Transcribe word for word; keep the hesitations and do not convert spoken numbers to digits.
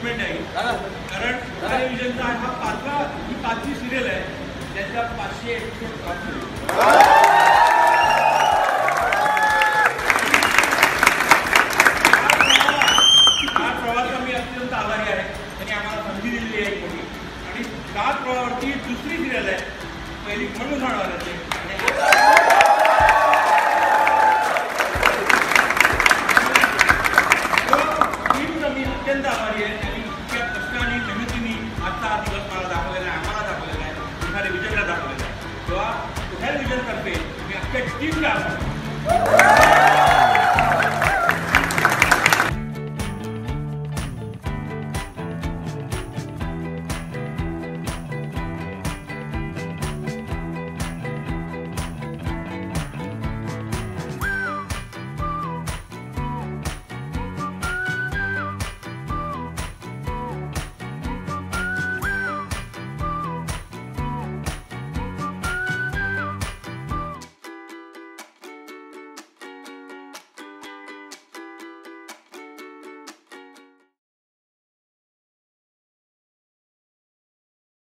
punishment आहे कारण टेलिव्हिजनचा हा पाचवा ही पाचवी सिरियल आहे त्याच्या पाचशे एपिसोड पाचशे हा प्रवासा मी अत्यंत आभारी आहे त्यांनी आम्हाला संधी दिलेली आहे मोठी आणि त्या प्रवाहावरती दुसरी सिरियल आहे पहिली म्हणून होणार आहे मी अत्यंत आभारी आहे त्यांनी इतक्या कष्टाने मेहनतीने आजचा दिवस मला दाखवलेला आहे आम्हाला दाखवलेला आहे पुढारी विजयला दाखवलेला आहे तेव्हा पुढारी विजयतर्फे मी अख्ख्या टीमला